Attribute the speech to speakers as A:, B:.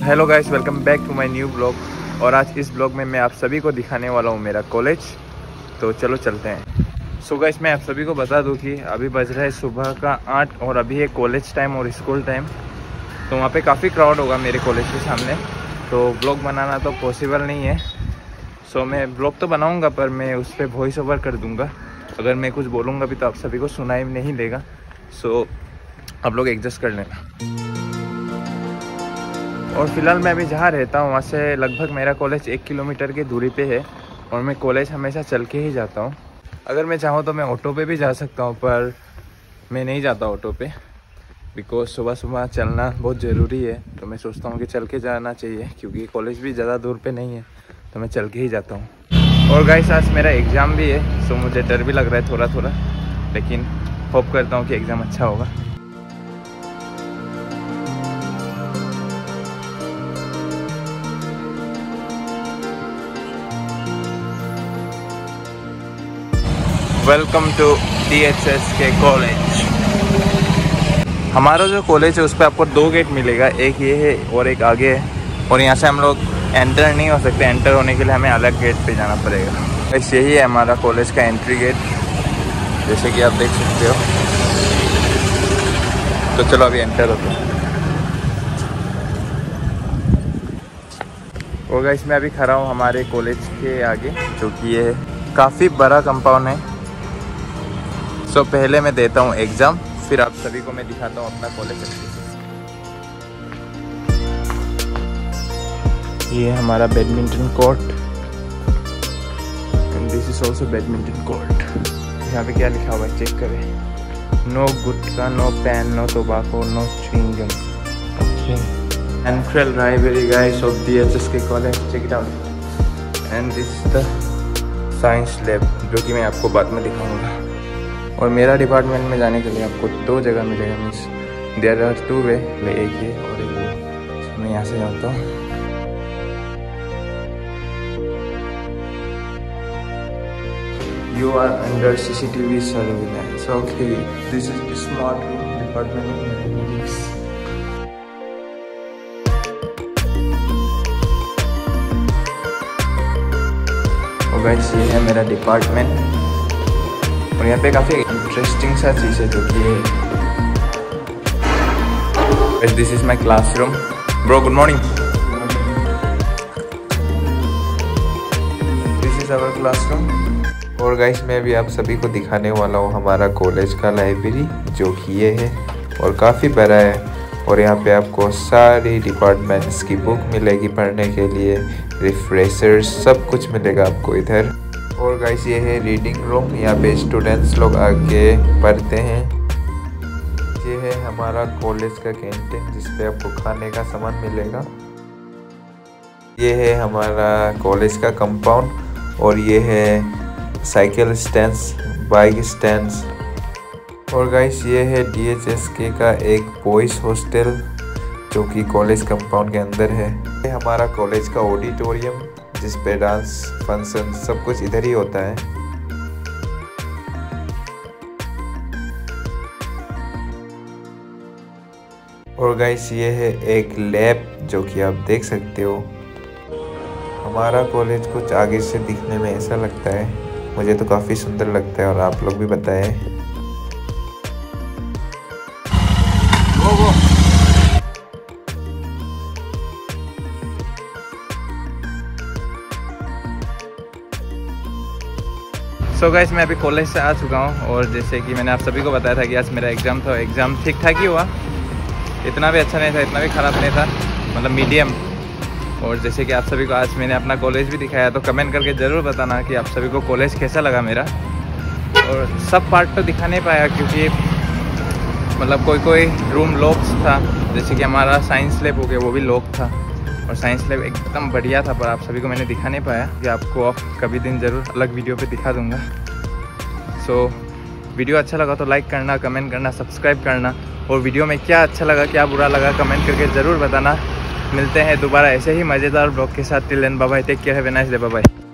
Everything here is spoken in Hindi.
A: Hello guys, welcome back to my new blog. और आज इस ब्लॉग में मैं आप सभी को दिखाने वाला हूँ मेरा कॉलेज। तो चलो चलते हैं। सो गाइस, मैं आप सभी को बता दूँ कि अभी बज रहा है सुबह का 8 और अभी है कॉलेज टाइम और स्कूल टाइम। तो वहाँ पे काफ़ी क्राउड होगा मेरे कॉलेज के सामने, तो ब्लॉग बनाना तो पॉसिबल नहीं है। सो मैं ब्लॉग तो बनाऊँगा पर मैं उस पर वॉइस ओवर कर दूँगा। अगर मैं कुछ बोलूँगा भी तो आप सभी को सुनाई नहीं देगा। सो आप लोग एडजस्ट कर लेना। और फिलहाल मैं अभी जहाँ रहता हूँ वहाँ से लगभग मेरा कॉलेज 1 किलोमीटर की दूरी पे है और मैं कॉलेज हमेशा चल के ही जाता हूँ। अगर मैं चाहूँ तो मैं ऑटो पे भी जा सकता हूँ, पर मैं नहीं जाता ऑटो पे बिकॉज सुबह सुबह चलना बहुत ज़रूरी है। तो मैं सोचता हूँ कि चल के जाना चाहिए क्योंकि कॉलेज भी ज़्यादा दूर पे नहीं है, तो मैं चल के ही जाता हूँ। और गाइस, आज मेरा एग्ज़ाम भी है, सो मुझे डर भी लग रहा है थोड़ा थोड़ा, लेकिन होप करता हूँ कि एग्ज़ाम अच्छा होगा। वेलकम टू DHS के कॉलेज। हमारा जो कॉलेज है उस पर आपको 2 गेट मिलेगा, एक ये है और एक आगे है। और यहाँ से हम लोग एंटर नहीं हो सकते, एंटर होने के लिए हमें अलग गेट पे जाना पड़ेगा। बस यही है हमारा कॉलेज का एंट्री गेट, जैसे कि आप देख सकते हो। तो चलो अभी एंटर होते हैं। और गाइस, मैं अभी खड़ा हूँ हमारे कॉलेज के आगे, जो कि ये काफ़ी बड़ा कंपाउंड है। सो पहले मैं देता हूँ एग्ज़ाम, फिर आप सभी को मैं दिखाता हूँ अपना कॉलेज अच्छे से। ये है हमारा badminton court and this is also badminton court. यहाँ पे क्या लिखा हुआ है चेक करें। No gutkha, no pen, no tobacco, no chewing gum. Okay, central library guys of DHS के college, check it out. And this is the science lab, जो कि मैं आपको बाद में दिखाऊंगा। और मेरा डिपार्टमेंट में जाने के लिए आपको 2 जगह मिलेगा, मीन्स देयर आर 2 वे, एक ये और एक वो। मैं यहाँ से जाता हूँ। You are under CCTV surveillance. Okay, this is the smart room, department of mathematics. और गाइस, ये है मेरा डिपार्टमेंट और यहाँ पे काफ़ी इंटरेस्टिंग सा चीज़ है, जो कि this is my classroom. Bro, good morning. This is our classroom. और गाइस, मैं भी आप सभी को दिखाने वाला हूँ हमारा कॉलेज का लाइब्रेरी, जो कि ये है और काफ़ी बड़ा है। और यहाँ पे आपको सारी डिपार्टमेंट्स की बुक मिलेगी पढ़ने के लिए, रिफ्रेशर्स सब कुछ मिलेगा आपको इधर। और गाइस, ये है रीडिंग रूम, यहाँ पे स्टूडेंट्स लोग आके पढ़ते हैं। ये है हमारा कॉलेज का कैंटीन, जिसपे आपको खाने का सामान मिलेगा। ये है हमारा कॉलेज का कंपाउंड और ये है साइकिल स्टैंड्स, बाइक स्टैंड्स। और गाइस, ये है DHS का एक बॉयज़ हॉस्टल, जो कि कॉलेज कंपाउंड के अंदर है। ये हमारा कॉलेज का ऑडिटोरियम, जिस पे डांस फंक्शन सब कुछ इधर ही होता है। और गाइस, ये है एक लैब, जो कि आप देख सकते हो। हमारा कॉलेज कुछ आगे से दिखने में ऐसा लगता है, मुझे तो काफ़ी सुंदर लगता है, और आप लोग भी बताएं। सो गाइस, मैं अभी कॉलेज से आ चुका हूँ और जैसे कि मैंने आप सभी को बताया था कि आज मेरा एग्ज़ाम था। एग्ज़ाम ठीक ठाक ही हुआ, इतना भी अच्छा नहीं था, इतना भी ख़राब नहीं था, मतलब मीडियम। और जैसे कि आप सभी को आज मैंने अपना कॉलेज भी दिखाया, तो कमेंट करके ज़रूर बताना कि आप सभी को कॉलेज कैसा लगा मेरा। और सब पार्ट तो दिखा नहीं पाया क्योंकि मतलब कोई रूम लॉक्स था, जैसे कि हमारा साइंस लैब हो गया, वो भी लॉक था। और साइंस लैब एकदम बढ़िया था, पर आप सभी को मैंने दिखा नहीं पाया, कि आपको कभी दिन ज़रूर अलग वीडियो पे दिखा दूंगा। सो वीडियो अच्छा लगा तो लाइक करना, कमेंट करना, सब्सक्राइब करना। और वीडियो में क्या अच्छा लगा, क्या बुरा लगा, कमेंट करके ज़रूर बताना। मिलते हैं दोबारा ऐसे ही मज़ेदार ब्लॉग के साथ। Till then bye bye, take care, have a nice day, bye bye.